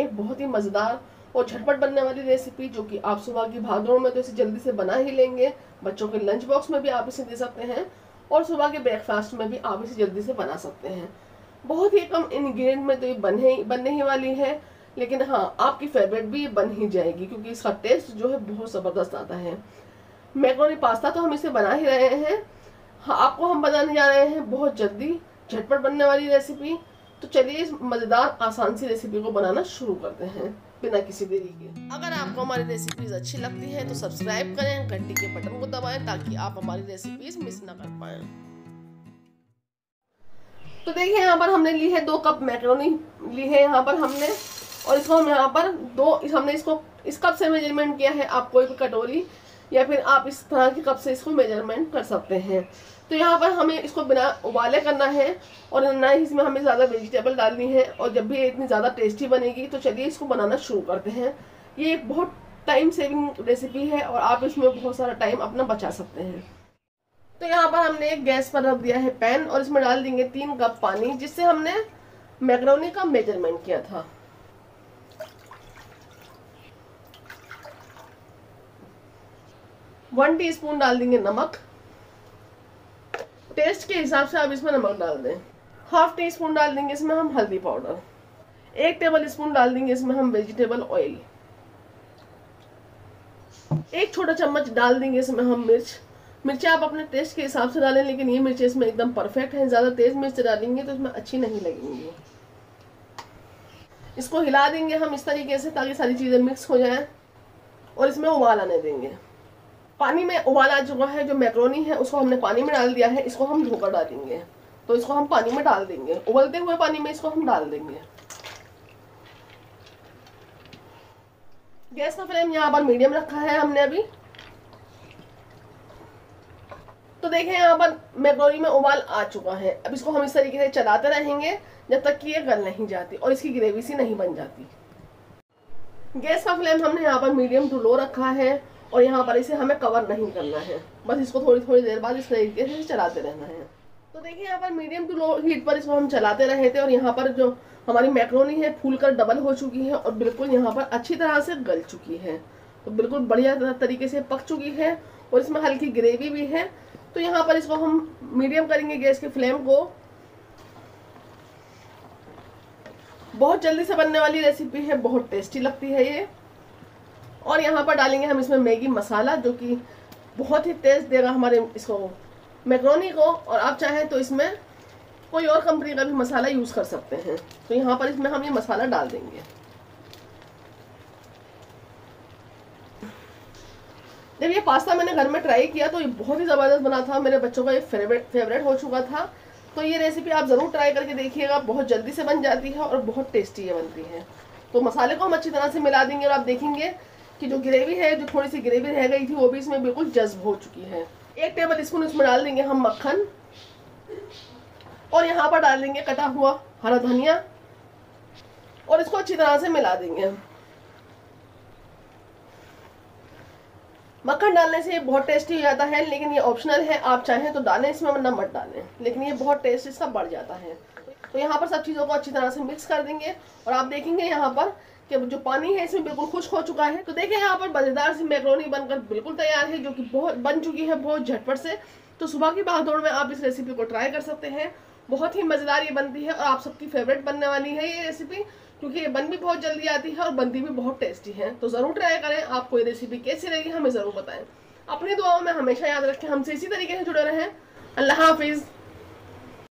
बहुत ही मज़ेदार और झटपट बनने वाली रेसिपी, जो कि आप सुबह की भागदौड़ में तो इसे जल्दी से बना ही लेंगे। बच्चों के लंच बॉक्स में भी आप इसे दे सकते हैं और सुबह के ब्रेकफास्ट में भी आप इसे जल्दी से बना सकते हैं। बहुत ही कम इंग्रेडिएंट में तो ये बनने ही वाली है, लेकिन हाँ, आपकी फेवरेट भी बन ही जाएगी क्योंकि इसका टेस्ट जो है बहुत ज़बरदस्त आता है। मैक्रोनी पास्ता तो हम इसे बना ही रहे हैं। हाँ, आपको हम बनाने जा रहे हैं बहुत जल्दी झटपट बनने वाली रेसिपी। तो चलिए इस मज़ेदार आसान सी रेसिपी को बनाना शुरू करते हैं बिना किसी देरी के। अगर आपको हमारी रेसिपीज अच्छी लगती है तो सब्सक्राइब करें, घंटी के बटन को दबाएं ताकि आप हमारी रेसिपीज मिस ना कर पाएं। तो देखिए यहाँ पर हमने ली है 2 कप मैक्रोनी ली है यहाँ पर हमने, और इसको हम यहाँ पर हमने इसको इस कप से मेजरमेंट किया है। आप कोई भी कटोरी या फिर आप इस तरह के कप से इसको मेजरमेंट कर सकते हैं। तो यहाँ पर हमें इसको बिना उबाले करना है और ना ही इसमें हमें ज़्यादा वेजिटेबल डालनी है, और जब भी ये इतनी ज़्यादा टेस्टी बनेगी तो चलिए इसको बनाना शुरू करते हैं। ये एक बहुत टाइम सेविंग रेसिपी है और आप इसमें बहुत सारा टाइम अपना बचा सकते हैं। तो यहाँ पर हमने एक गैस पर रख दिया है पैन, और इसमें डाल देंगे 3 कप पानी, जिससे हमने मैक्रोनी का मेजरमेंट किया था। वन टीस्पून डाल देंगे नमक। टेस्ट के हिसाब से आप इसमें नमक डाल दें। हाफ टी स्पून डाल देंगे इसमें हम हल्दी पाउडर। 1 टेबल स्पून डाल देंगे इसमें हम वेजिटेबल ऑयल। 1 छोटा चम्मच डाल देंगे इसमें हम मिर्च आप अपने टेस्ट के हिसाब से डालें, लेकिन ये मिर्च इसमें एकदम परफेक्ट है। ज़्यादा तेज मिर्च डालेंगे तो इसमें अच्छी नहीं लगेंगी। इसको हिला देंगे हम इस तरीके से ताकि सारी चीज़ें मिक्स हो जाएं, और इसमें उबाल आने देंगे। पानी में उबाल आ चुका है। जो मैक्रोनी है उसको हमने पानी में डाल दिया है, इसको हम धोकर डालेंगे। तो इसको हम पानी में डाल देंगे, उबलते हुए पानी में इसको हम डाल देंगे। गैस का फ्लेम यहाँ पर मीडियम रखा है हमने अभी। तो देखें यहाँ पर मैक्रोनी में उबाल आ चुका है। अब इसको हम इस तरीके से चलाते रहेंगे जब तक कि ये गल नहीं जाती और इसकी ग्रेवी सी नहीं बन जाती। गैस का फ्लेम हमने यहाँ पर मीडियम टू लो रखा है, और यहाँ पर इसे हमें कवर नहीं करना है, बस इसको थोड़ी थोड़ी देर बाद इस तरीके से चलाते रहना है। तो देखिए यहाँ पर मीडियम टू लो हीट पर इसको हम चलाते रहे थे, और यहाँ पर जो हमारी मैक्रोनी है फूलकर डबल हो चुकी है और बिल्कुल यहाँ पर अच्छी तरह से गल चुकी है। तो बिल्कुल बढ़िया तरीके से पक चुकी है और इसमें हल्की ग्रेवी भी है। तो यहाँ पर इसको हम मीडियम करेंगे गैस के फ्लेम को। बहुत जल्दी से बनने वाली रेसिपी है, बहुत टेस्टी लगती है ये। और यहाँ पर डालेंगे हम इसमें मैगी मसाला, जो कि बहुत ही टेस्ट देगा हमारे इसको मैक्रोनी को। और आप चाहें तो इसमें कोई और कंपनी का भी मसाला यूज़ कर सकते हैं। तो यहाँ पर इसमें हम ये मसाला डाल देंगे। जब ये पास्ता मैंने घर में ट्राई किया तो ये बहुत ही ज़बरदस्त बना था, मेरे बच्चों का ये फेवरेट हो चुका था। तो ये रेसिपी आप ज़रूर ट्राई करके देखिएगा, बहुत जल्दी से बन जाती है और बहुत टेस्टी ये बनती है। तो मसाले को हम अच्छी तरह से मिला देंगे, और आप देखेंगे कि जो ग्रेवी है, जो थोड़ी सी ग्रेवी रह गई थी, वो भी इसमें बिल्कुल जज्ब हो चुकी है। 1 टेबल स्पून इसमें डाल देंगे हम मक्खन, और यहाँ पर डाल देंगे कटा हुआ हरा धनिया, और इसको अच्छी तरह से मिला देंगे। मक्खन डालने से ये बहुत टेस्टी हो जाता है, लेकिन ये ऑप्शनल है, आप चाहें तो डालें इसमें वरना मत डालें, लेकिन ये बहुत टेस्ट इसका बढ़ जाता है। तो यहाँ पर सब चीज़ों को अच्छी तरह से मिक्स कर देंगे, और आप देखेंगे यहाँ पर कि जो पानी है इसमें बिल्कुल खुश्क हो चुका है। तो देखिए यहाँ पर मज़ेदार सी मैक्रोनी बनकर बिल्कुल तैयार है, जो कि बहुत बन चुकी है बहुत झटपट से। तो सुबह की भागदौड़ में आप इस रेसिपी को ट्राई कर सकते हैं। बहुत ही मज़ेदार ये बनती है और आप सबकी फेवरेट बनने वाली है ये रेसिपी, क्योंकि ये बन भी बहुत जल्दी आती है और बनती भी बहुत टेस्टी है। तो ज़रूर ट्राई करें। आपको ये रेसिपी कैसी लगी हमें ज़रूर बताएं। अपनी दुआओं में हमेशा याद रखें। हमसे इसी तरीके से जुड़े रहें। अल्लाह हाफिज़।